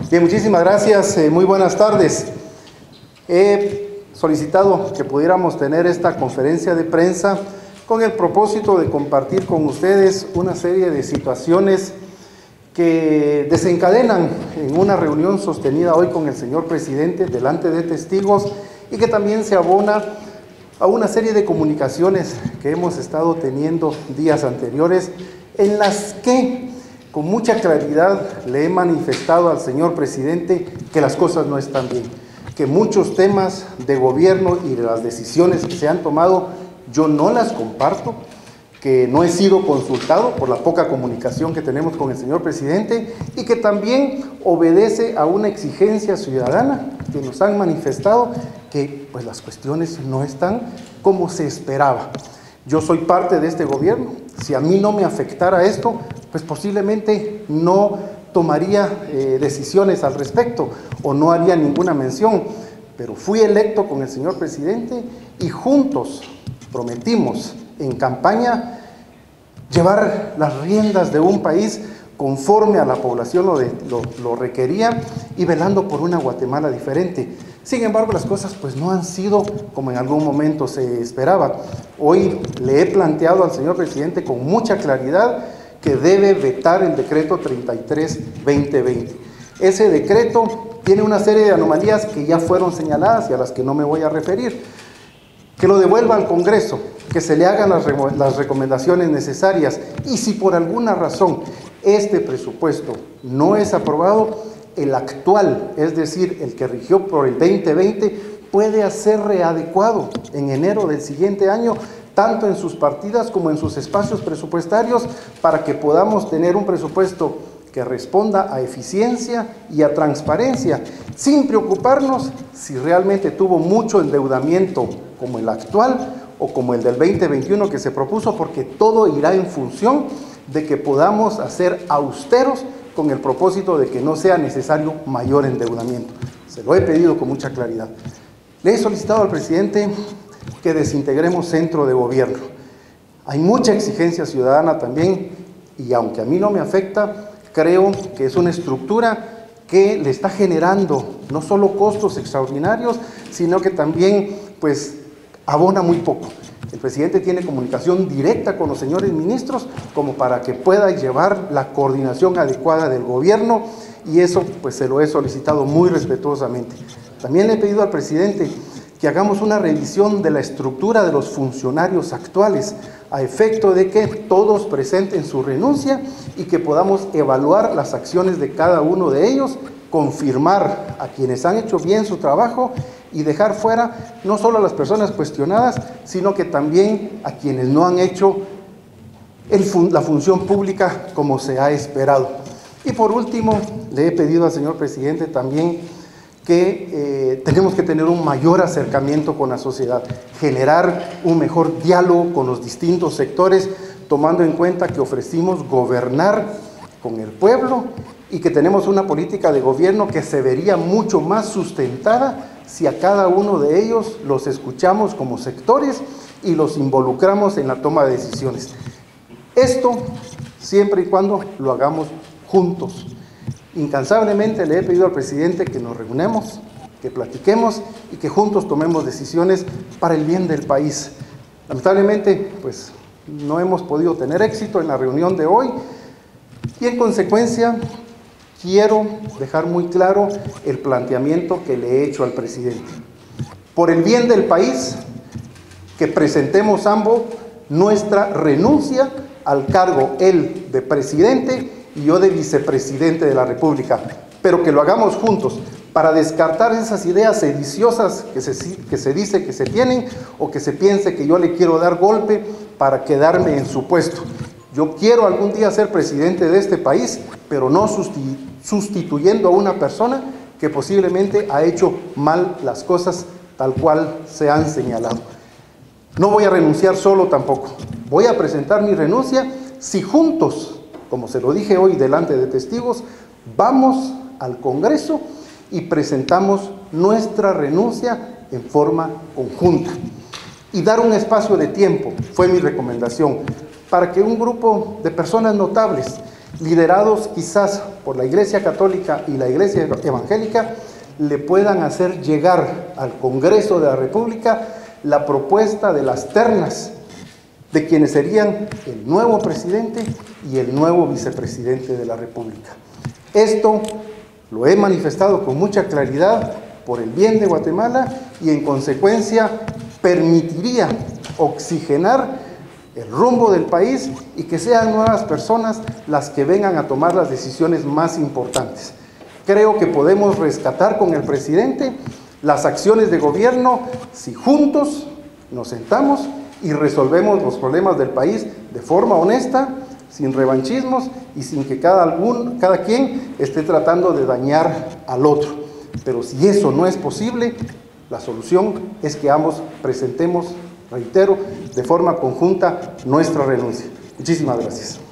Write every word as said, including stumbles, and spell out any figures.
Bien, muchísimas gracias. Eh, muy buenas tardes. He solicitado que pudiéramos tener esta conferencia de prensa con el propósito de compartir con ustedes una serie de situaciones que desencadenan en una reunión sostenida hoy con el señor presidente delante de testigos y que también se abona a una serie de comunicaciones que hemos estado teniendo días anteriores, en las que con mucha claridad le he manifestado al señor presidente que las cosas no están bien, que muchos temas de gobierno y de las decisiones que se han tomado yo no las comparto, que no he sido consultado por la poca comunicación que tenemos con el señor presidente y que también obedece a una exigencia ciudadana que nos han manifestado que pues las cuestiones no están como se esperaba. Yo soy parte de este gobierno. Si a mí no me afectara esto, pues posiblemente no tomaría eh, decisiones al respecto o no haría ninguna mención. Pero fui electo con el señor presidente y juntos prometimos en campaña llevar las riendas de un país conforme a la población lo, de, lo, lo requería y velando por una Guatemala diferente. Sin embargo, las cosas pues no han sido como en algún momento se esperaba. Hoy le he planteado al señor presidente con mucha claridad que debe vetar el decreto treinta y tres guión veinte veinte. Ese decreto tiene una serie de anomalías que ya fueron señaladas y a las que no me voy a referir. Que lo devuelva al Congreso, que se le hagan las, las recomendaciones necesarias y si por alguna razón este presupuesto no es aprobado, el actual, es decir, el que rigió por el veinte veinte, puede ser readecuado en enero del siguiente año, tanto en sus partidas como en sus espacios presupuestarios, para que podamos tener un presupuesto que responda a eficiencia y a transparencia, sin preocuparnos si realmente tuvo mucho endeudamiento como el actual o como el del veinte veintiuno que se propuso, porque todo irá en función de que podamos hacer austeros con el propósito de que no sea necesario mayor endeudamiento. Se lo he pedido con mucha claridad. Le he solicitado al presidente que desintegremos centro de gobierno. Hay mucha exigencia ciudadana también y aunque a mí no me afecta, creo que es una estructura que le está generando no solo costos extraordinarios, sino que también pues abona muy poco. El presidente tiene comunicación directa con los señores ministros como para que pueda llevar la coordinación adecuada del gobierno y eso pues se lo he solicitado muy respetuosamente. También le he pedido al presidente que hagamos una revisión de la estructura de los funcionarios actuales a efecto de que todos presenten su renuncia y que podamos evaluar las acciones de cada uno de ellos, confirmar a quienes han hecho bien su trabajo y dejar fuera no solo a las personas cuestionadas, sino que también a quienes no han hecho el fun- la función pública como se ha esperado. Y por último, le he pedido al señor presidente también que eh, tenemos que tener un mayor acercamiento con la sociedad, generar un mejor diálogo con los distintos sectores, tomando en cuenta que ofrecimos gobernar con el pueblo y que tenemos una política de gobierno que se vería mucho más sustentada si a cada uno de ellos los escuchamos como sectores y los involucramos en la toma de decisiones. Esto siempre y cuando lo hagamos juntos. Incansablemente le he pedido al presidente que nos reunamos, que platiquemos y que juntos tomemos decisiones para el bien del país. Lamentablemente, pues no hemos podido tener éxito en la reunión de hoy y en consecuencia quiero dejar muy claro el planteamiento que le he hecho al presidente. Por el bien del país, que presentemos ambos nuestra renuncia al cargo, él de presidente y yo de vicepresidente de la República, pero que lo hagamos juntos para descartar esas ideas sediciosas que se, que se dice que se tienen o que se piense que yo le quiero dar golpe para quedarme en su puesto. Yo quiero algún día ser presidente de este país, pero no sustituyendo a una persona que posiblemente ha hecho mal las cosas tal cual se han señalado. No voy a renunciar solo tampoco. Voy a presentar mi renuncia si juntos, como se lo dije hoy delante de testigos, vamos al Congreso y presentamos nuestra renuncia en forma conjunta. Y dar un espacio de tiempo, fue mi recomendación, para que un grupo de personas notables liderados quizás por la Iglesia Católica y la Iglesia Evangélica, le puedan hacer llegar al Congreso de la República la propuesta de las ternas de quienes serían el nuevo presidente y el nuevo vicepresidente de la República. Esto lo he manifestado con mucha claridad por el bien de Guatemala y en consecuencia permitiría oxigenar el rumbo del país y que sean nuevas personas las que vengan a tomar las decisiones más importantes. Creo que podemos rescatar con el presidente las acciones de gobierno si juntos nos sentamos y resolvemos los problemas del país de forma honesta, sin revanchismos y sin que cada, algún, cada quien esté tratando de dañar al otro. Pero si eso no es posible, la solución es que ambos presentemos, reitero, de forma conjunta nuestra renuncia. Muchísimas gracias.